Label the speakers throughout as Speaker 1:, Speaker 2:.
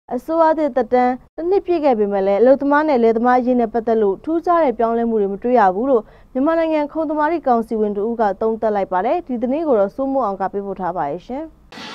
Speaker 1: အစိုးရတဲ့တက်တန်းတစ်နှစ်ပြည့်ခဲ့ပေမဲ့လည်းအလုပ်သမားနဲ့လယ်သမားအရေးနဲ့ပတ်သက်လို့ထူးခြားတဲ့ပြောင်းလဲမှုတွေမတွေ့ရဘူးလို့မြန်မာနိုင်ငံခုံသမာဓိကောင်စီဝင်တို့ကသုံးသပ်လိုက်ပါတယ်ဒီသတင်းကိုတော့စိုးမိုးအောင်ကပေးပို့ထားပါရဲ့ရှင်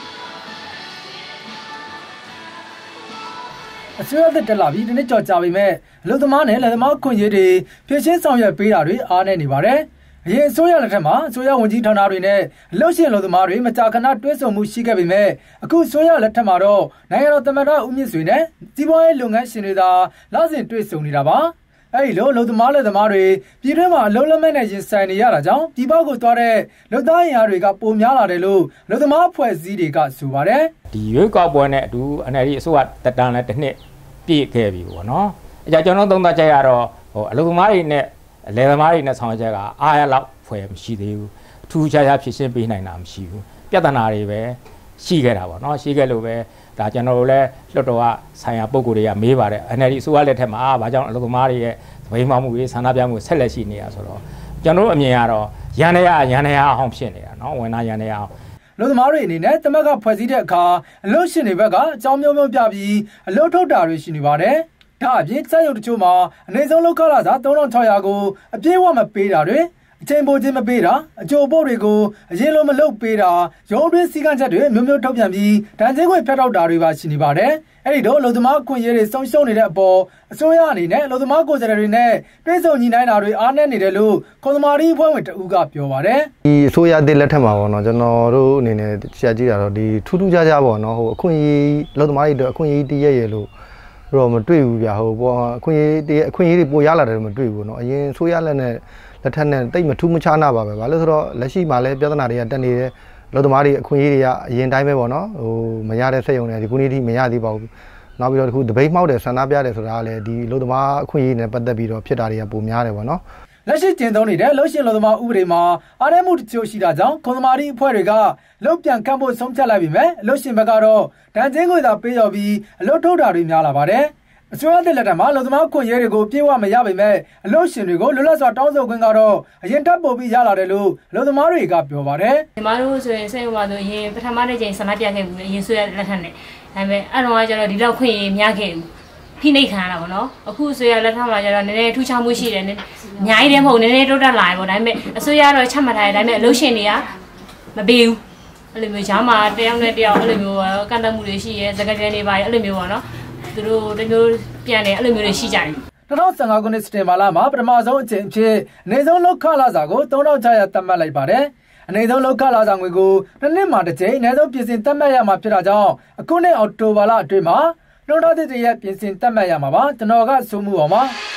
Speaker 2: အစိုးရတက်လာပြီးဒီနေ့ကြော်ကြပေမဲ့အလုပ်သမားနဲ့လယ်သမားခွင့်ရေးတွေဖြည့်ရှင်းဆောင်ရွက်ပေးတာတွေအားနည်းနေပါတယ်အရင်အစိုးရလက်ထက်မှာအစိုးရဝန်ကြီးဌာနတွေနဲ့အလုပ်ရှင်အလုပ်သမားတွေမကြာခဏတွဲဆုံမှုရှိခဲ့ပေမဲ့အခုအစိုးရလက်ထက်မှာတော့နိုင်ငံတော်သမ္မတဦးမြင့်ဆွေနဲ့စီးပွားရေးလုပ်ငန်းရှင်တွေသာလစဉ်တွဲဆုံနေတာပါအဲဒီလိုအလုပ်သမားလက်သမားတွေပြည်တွင်းမှာအလုပ်လက်မဲ့နဲ့ရင်ဆိုင်နေရတာကြောင့်ပြည်ပကိုသွားတဲ့လုပ်သားအင်အားတွေကပိုများလာတယ်လို့အလုပ်သမားအဖွဲ့အစည်းတွေကဆိုပါတယ်
Speaker 3: ဒီရွေးကောက်ပွဲနဲ့အတူ NLD အစိုးရတက်တန်းလည်းတစ်နှစ်ပြည့်ခဲ့ပြီပေါ့နော်အကြကျွန်တော်သုံးသပ်ချက်ရတော့အလုပ်သမားတွေနဲ့လယ်သမားတွေနဲ့ဆောင်ရွက်ချက်ကအားရလောက်ဖွယ်မရှိသေးဘူးထူးခြားခြားဖြစ်ရှင်းပေးနိုင်တာမရှိဘူးပြဿနာတွေပဲရှိခဲ့တာပေါ့နော်ရှိခဲ့လို့ပဲဒါကျွန်တော်တို့လည်းလွှတ်တော်ကဆိုင်ရာပုံကိုယ်တွေကမေးပါတယ် NLD အစိုးရလက်ထက်မှာဘာကြောင့်အလုပ်သမားတွေရဲ့ဗိမ်းမမှုတွေဆန္ဒပြမှုဆက်လက်ရှိနေရဆိုတော့ကျွန်တော်တို့အမြင်ကတော့ရန်နေရအောင်ဖြစ်နေတာနော်ဝန်သားရန်နေရအောင်
Speaker 2: လူသမားတွေအနေနဲ့တမက်ကဖွဲ့စည်းတဲ့အခါအလုပ်ရှင်တွေဘက်ကအကြောင်းမျိုးမျိုးပြပြီးအလုပ်ထုတ်တာတွေရှိနေပါတယ်။ဒါအပြင်စက်ရုံတချို့မှာအနေဆုံးလောက်ခလာစား3600ကိုအပြည့်အဝမပေးတာတွေအချိန်ပိုချင်းမပေးတာအကျိုးပို့တွေကိုအရင်လိုမလုပ်ပေးတာရုံးတွင်းစည်းကမ်းချက်တွေမျိုးမျိုးထုတ်ပြန်ပြီးတန်ချင်းခွင့်ဖျက်ထောက်တာတွေပါရှိနေပါတယ်။အဲ့ဒီတော့အလုပ်သမားအခွင့်အရေးတွေဆုံးရှုံးနေတဲ့အပေါ်အစိုးရအနေနဲ့အလုပ်သမားကိုယ်စားလှယ်တွေနဲ့တွဲဆုံညီနိုင်တာတွေအားနည်းနေတယ်လို့ခုံသမာဓိအဖွဲ့ဝင်တဦးကပြောပါတယ်
Speaker 4: ။ဒီအစိုးရတဲ့လက်ထက်မှာပေါ့နော်ကျွန်တော်တို့အနေနဲ့ရှာကြည့်တာတော့ဒီထူးထူးခြားခြားပေါ့နော်ဟိုအခွင့်အရေးအလုပ်သမားတွေအတွက်အခွင့်အရေးတည့်ရလို့တော့မတွေ့ဘူးဗျာဟိုပေါ့အခွင့်အရေးတွေပိုရလာတယ်မတွေ့ဘူးเนาะအရင်ဆိုးရလက်နဲ့လက်ထက်နဲ့တိတ်မထူးမခြားနာပါပဲဘာလို့ဆိုတော့လက်ရှိမှာလည်းပြဿနာတွေကတက်နေတယ်လူသမားတွေအခွင့်အရေးတွေကအရင်တိုင်းပဲပေါ့နော်ဟိုမရတဲ့စက်ရုံတွေဒီခုနေ့ထိမရသေးပါဘူးနောက်ပြီးတော့ဒီခုတပိတ်မှောက်တယ်ဆန္ဒပြတယ်ဆိုတာကလည်းဒီလူသမားအခွင့်အရေးနဲ့ပတ်သက်ပြီးတော့ဖြစ်တာတွေကပိုများတယ်ပေါ့နော်
Speaker 2: လက်ရှိကျင့်သုံးနေတဲ့လှုပ်ရှင်လူသမားဥပဒေမှာအားနည်းမှုတချို့ရှိတာကြောင့်ခုံသမာဓိအဖွဲ့တွေကလှုပ်ပြန်ကန့်ဖို့ဆုံးဖြတ်လိုက်ပြီမဲ့လှုပ်ရှင်ဘက်ကတော့ဒဏ်ချင်းကိုသာပေးရော်ပြီးအလုပ်ထုတ်တာတွေများလာပါတယ်အစိုးရတဲ့လက်ထက်မှာလူသမားခွင့်ရေးတွေကိုပြေဝမရပေမဲ့အလုပ်ရှင်တွေကိုလွတ်လပ်စွာတောင်းဆိုခွင့်ကတော့အရင်တပ်ပို့ပြီးရလာတယ်လို့လူသမားတွေကပြောပါတယ်
Speaker 5: ညီမတို့ဆိုရင်စိတ်ဝင်စားလို့အရင်ပထမတစ်ချိန်ဆန္ဒပြခဲ့ဘူးအရင်ဆိုရလက်ထက်နဲ့ဒါပေမဲ့အဲ့တော့ကျတော့ဒီလောက်ခွင့်ရေးများခဲ့ဘူးဖိနှိပ်ခံရတာပေါ့နော်အခုဆိုရလက်ထက်မှာကျတော့နည်းနည်းထူးခြားမှုရှိတယ်အများကြီးတည်းမဟုတ်နည်းနည်းတိုးတက်လာတယ်ပေါ့ဒါပေမဲ့အစိုးရတော့ချက်မှတ်ထားတယ်ဒါပေမဲ့အလုပ်ရှင်တွေကမပေးဘူးအဲ့လိုမျိုးဂျားမှာတယောက်နဲ့တယောက်အဲ့လိုမျိုးကန့်သတ်မှုတွေရှိရဲစကားပြန်တွေပါအဲ့လိုမျိုးပေါ့နော်သူတို့တမျိုးပြန်တယ်အဲ့လိုမျိုးတွေရှိကြတယ်
Speaker 2: 2015ခုနှစ်စက်တင်ဘာလမှာပထမဆုံးအကြိမ်အဖြစ်အနေဆုံးလောက်ခလာစာကို3600သတ်မှတ်လိုက်ပါတယ်အနေဆုံးလောက်ခလာစာငွေကိုတစ်နှစ်မှာတစ်ကြိမ်အနေဆုံးပြင်ဆင်သတ်မှတ်ရမှာဖြစ်တာကြောင့်အခုနှစ်အောက်တိုဘာလအတွင်းမှာနှုတ်တော်သစ်ရဲ့ပြင်ဆင်သတ်မှတ်ရမှာပါကျွန်တော်ကစိုးမှုအောင်ပါ